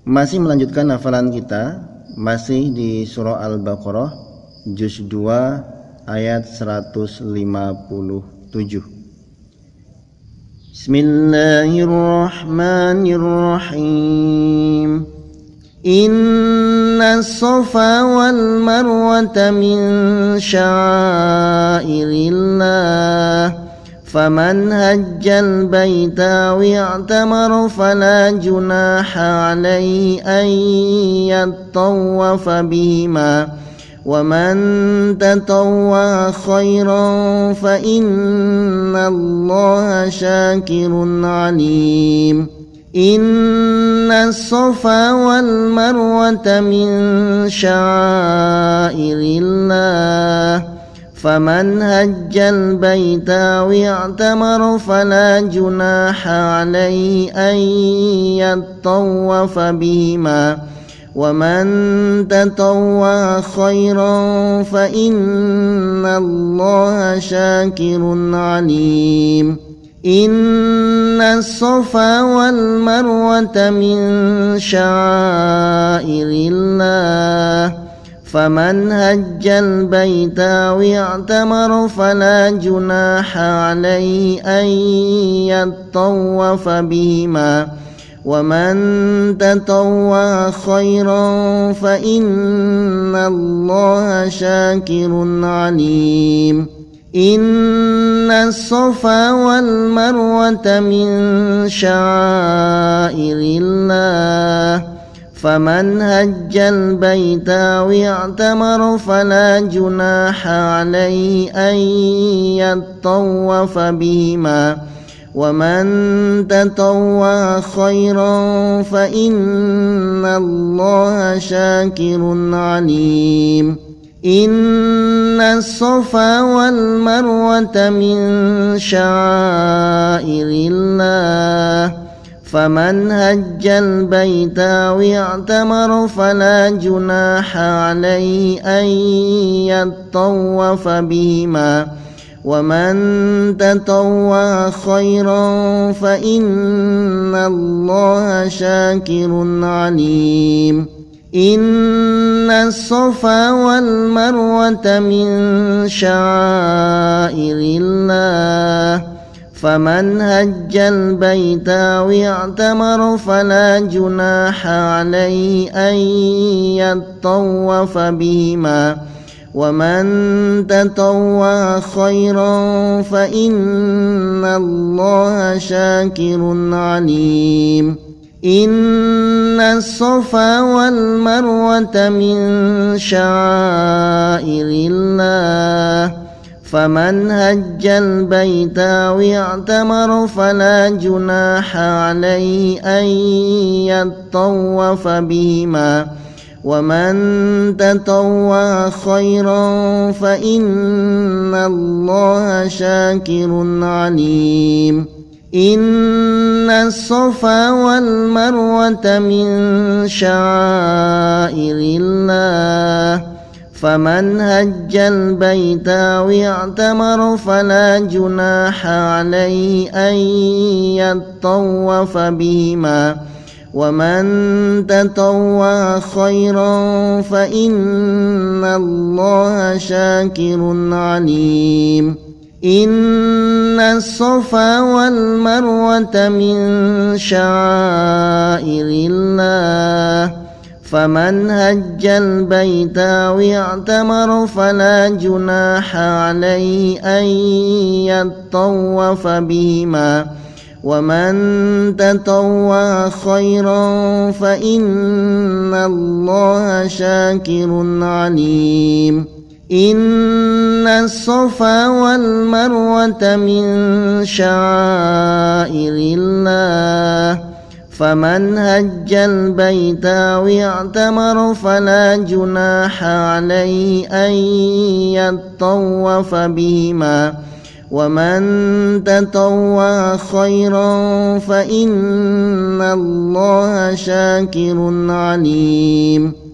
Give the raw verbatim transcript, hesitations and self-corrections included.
Masih melanjutkan hafalan kita, masih di surah Al-Baqarah juz dua ayat seratus lima puluh tujuh. Bismillahirrahmanirrahim. Inna as-safa wal marwata min sya'airillah فمن هج البيت أو اعتمر فلا جناح عليه أن يطوف بهما ومن تطوع خيرا فإن الله شاكر عليم إن الصفا والمروة من شعائر الله فمن هج البيت أو اعتمر فلا جناح عليه أن يطوف بهما ومن تطوع خيرا فإن الله شاكر عليم إن الصفا والمروة من شعائر الله فمن هج البيت أو اعتمر فلا جناح عليه أن يطوف بهما ومن تطوع خيرا فإن الله شاكر عليم إن الصفا والمروة من شعائر الله فمن هج البيت أو اعتمر فلا جناح عليه أن يطوف بهما ومن تطوع خيرا فإن الله شاكر عليم إن الصفا والمروة من شعائر الله فمن هج البيت أو اعتمر فلا جناح عليه أن يطوف بهما ومن تطوع خيرا فإن الله شاكر عليم إن الصفا والمروة من شعائر الله فمن هج البيت أو اعتمر فلا جناح عليه أن يطوف بهما ومن تطوع خيرا فإن الله شاكر عليم إن الصفا والمروة من شعائر الله فمن هج البيت أو اعتمر فلا جناح عليه أن يطوف بهما ومن تطوع خيرا فإن الله شاكر عليم إن الصفا والمروة من شعائر الله فمن هج البيت أو اعتمر فلا جناح عليه أن يطوف بهما ومن تطوع خيرا فإن الله شاكر عليم إن الصفا والمروة من شعائر الله فمن هج البيت أو اعتمر فلا جناح عليه أن يطوف بهما ومن تطوع خيرا فإن الله شاكر عليم إن الصفا والمروة من شعائر الله فمن هج البيت أو اعتمر فلا جناح عليه أن يطوف بهما ومن تطوع خيرا فإن الله شاكر عليم